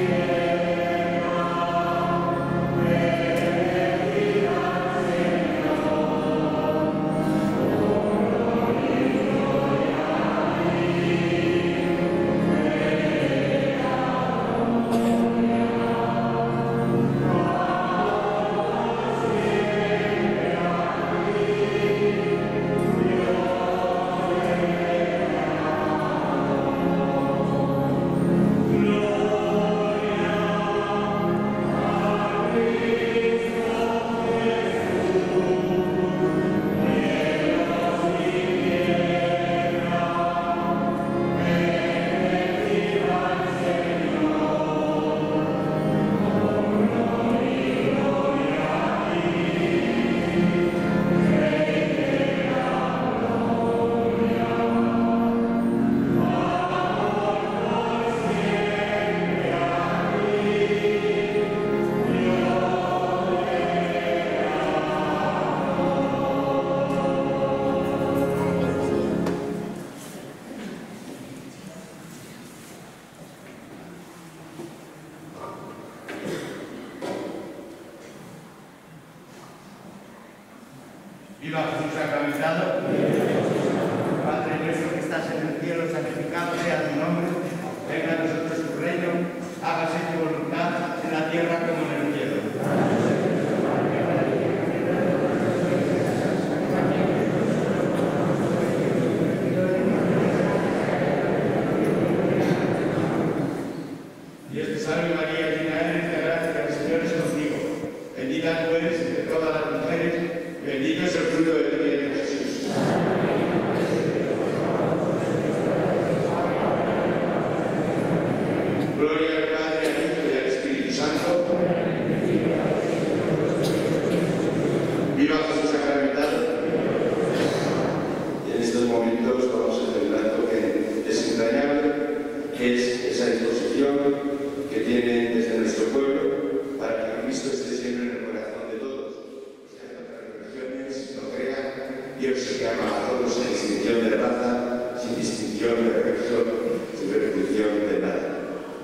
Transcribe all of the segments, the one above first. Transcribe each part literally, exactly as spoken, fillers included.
Viva Jesús sacramentado. Padre nuestro que estás en el cielo, santificado sea tu nombre. Venga a nosotros tu reino. Hágase tu voluntad en la tierra como en el cielo. Dios te salve María, llena eres de gracia, el Señor es contigo. Bendita tú eres entre todas las mujeres. Bendito es el fruto de tu vientre, Jesús. Gloria al Padre, al Hijo y al Espíritu Santo. Viva Jesús sacramentado. Y en estos momentos vamos a celebrar algo que es entrañable, que es esa disposición que tiene desde nuestro pueblo para que Cristo esté siempre en el corazón de todos. Dios que ama a todos sin distinción de raza, sin distinción de religión, sin restricción de nada.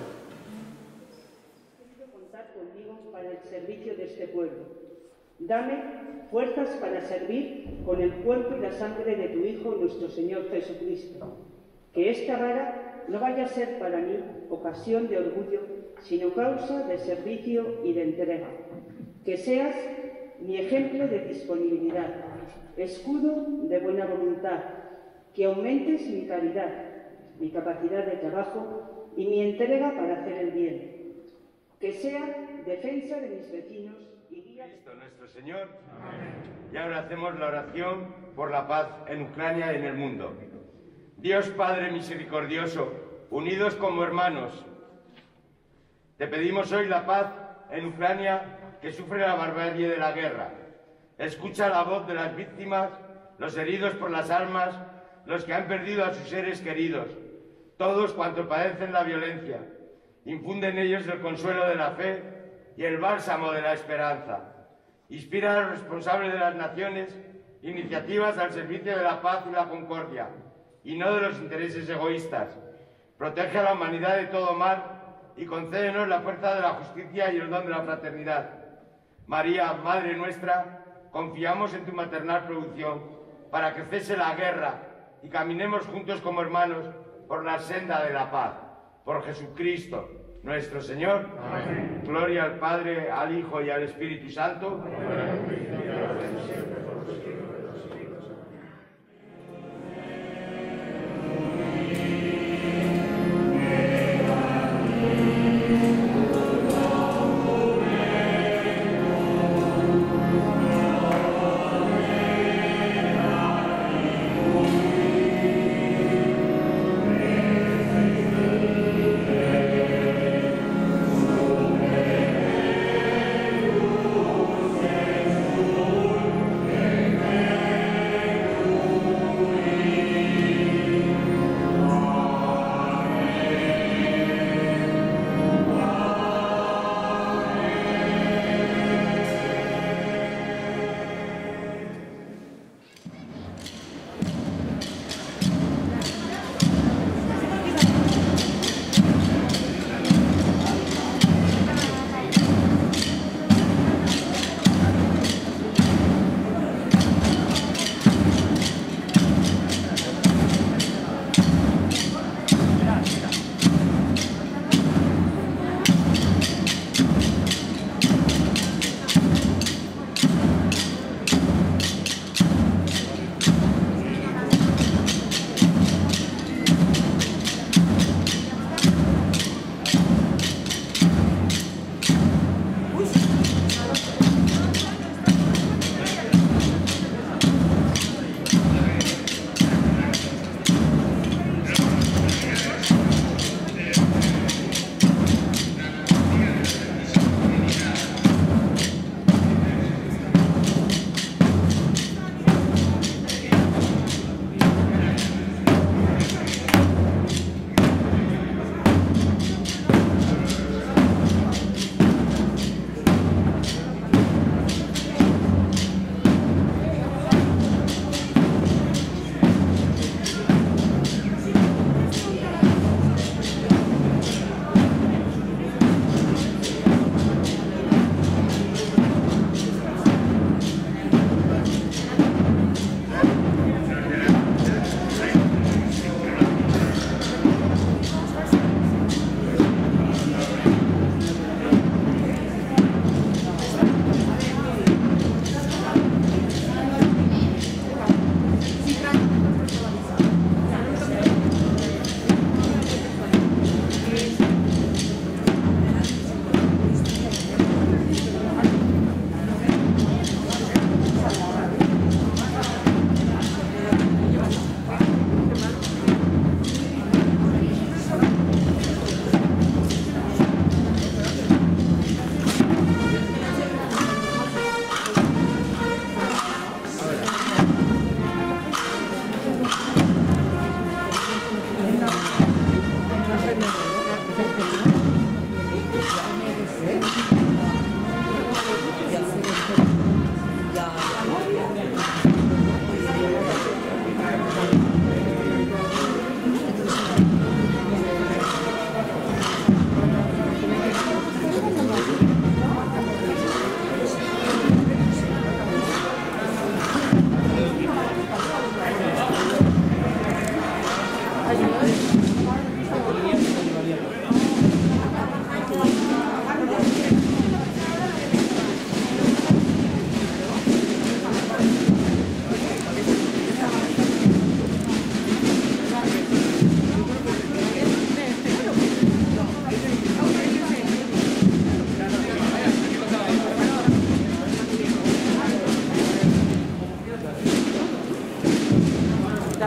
Quiero contar conmigo para el servicio de este pueblo. Dame fuerzas para servir con el cuerpo y la sangre de tu Hijo, nuestro Señor Jesucristo. Que esta vara no vaya a ser para mí ocasión de orgullo, sino causa de servicio y de entrega. Que seas mi ejemplo de disponibilidad, escudo de buena voluntad, que aumentes mi caridad, mi capacidad de trabajo y mi entrega para hacer el bien. Que sea defensa de mis vecinos y guía de Cristo nuestro Señor. Amén. Y ahora hacemos la oración por la paz en Ucrania y en el mundo. Dios Padre misericordioso, unidos como hermanos, te pedimos hoy la paz en Ucrania, que sufre la barbarie de la guerra. Escucha la voz de las víctimas, los heridos por las armas, los que han perdido a sus seres queridos, todos cuantos padecen la violencia. Infunde en ellos el consuelo de la fe y el bálsamo de la esperanza. Inspira a los responsables de las naciones iniciativas al servicio de la paz y la concordia, y no de los intereses egoístas. Protege a la humanidad de todo mal y concédenos la fuerza de la justicia y el don de la fraternidad. María, Madre nuestra, confiamos en tu maternal producción para que cese la guerra y caminemos juntos como hermanos por la senda de la paz. Por Jesucristo, nuestro Señor. Amén. Gloria al Padre, al Hijo y al Espíritu Santo. Amén.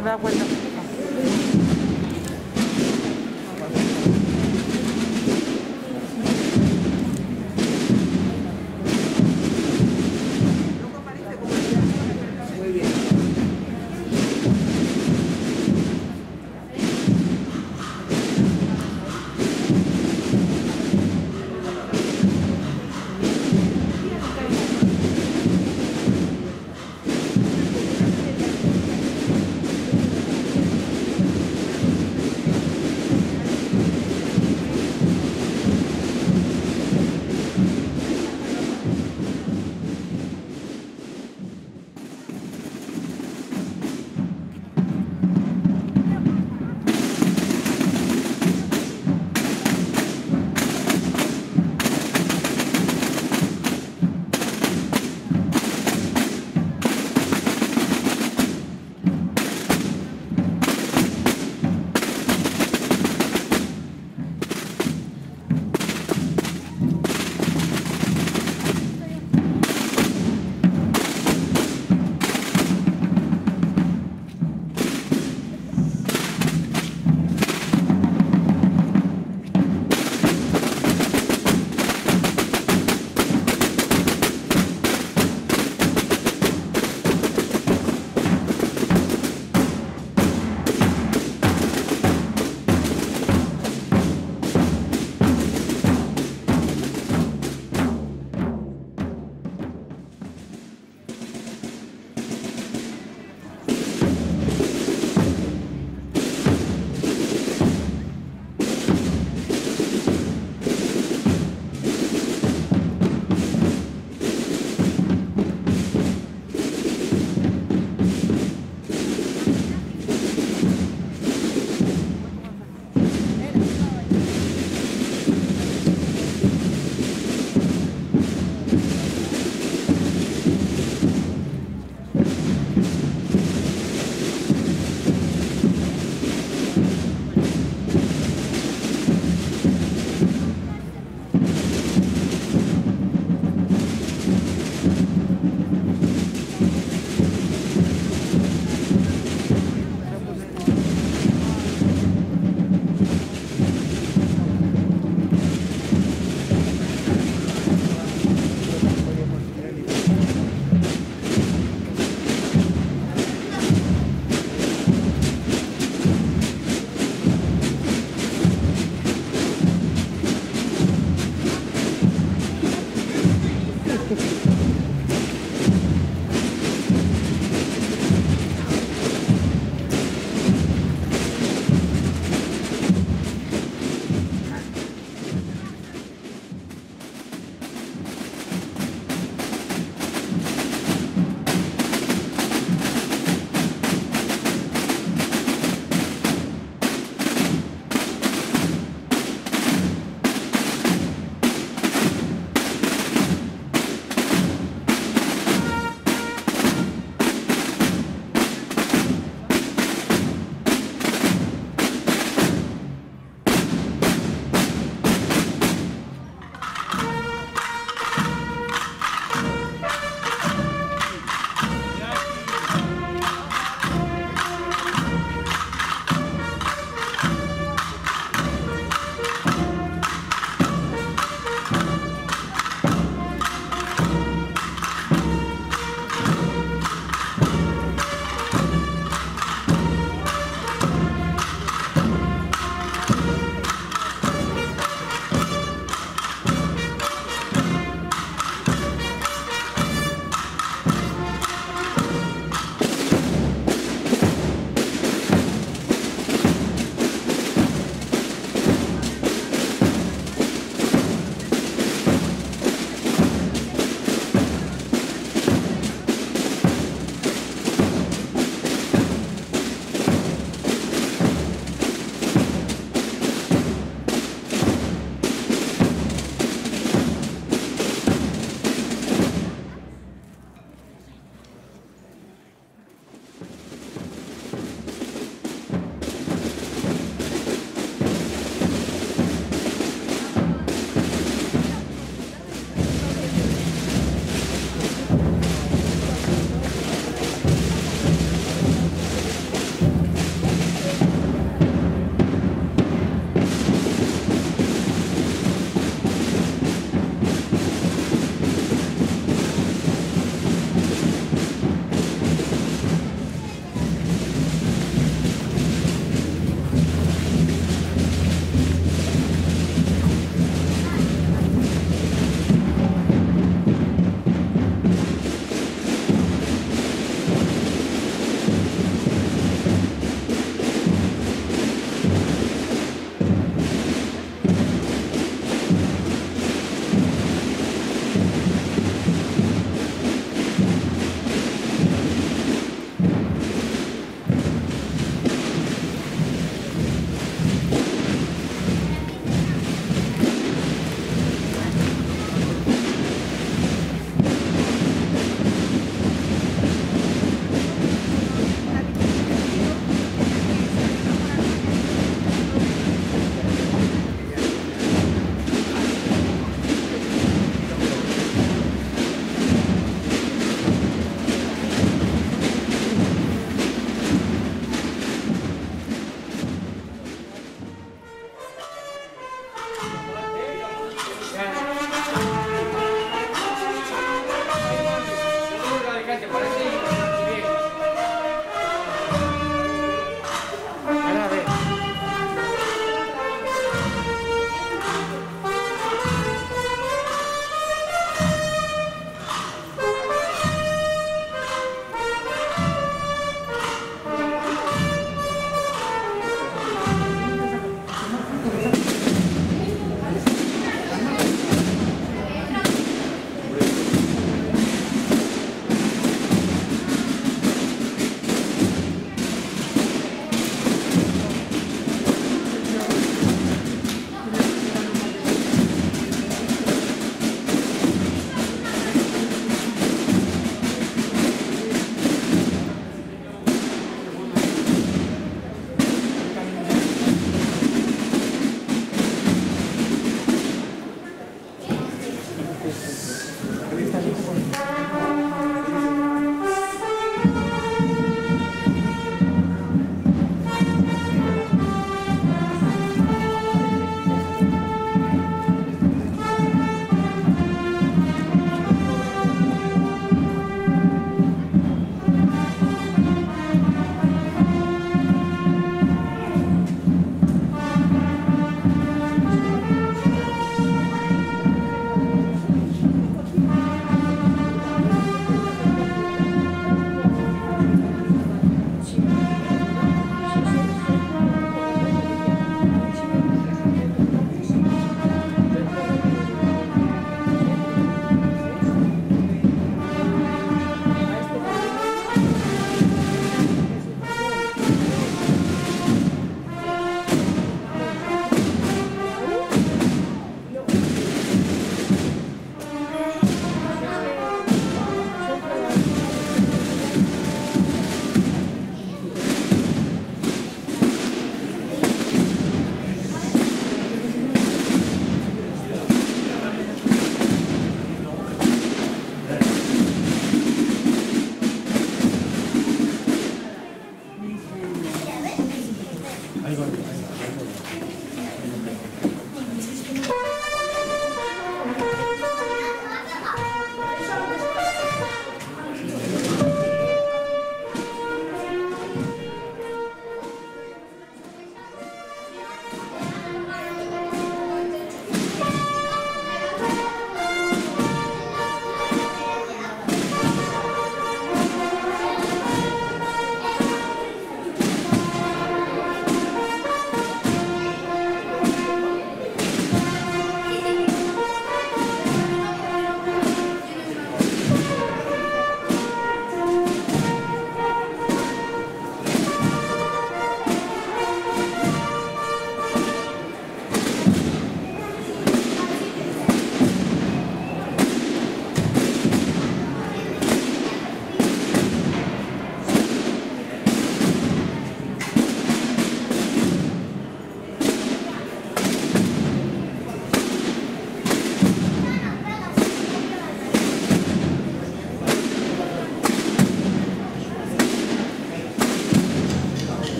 cada agua